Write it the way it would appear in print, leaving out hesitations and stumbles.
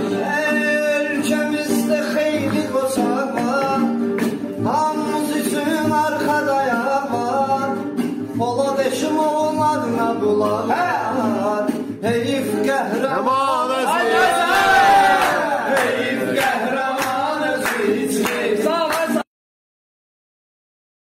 Ülkemizde xeyli qoçaq var, hamımız üçün arkadaya var. Polad Eşimoğlu'nun adına bular.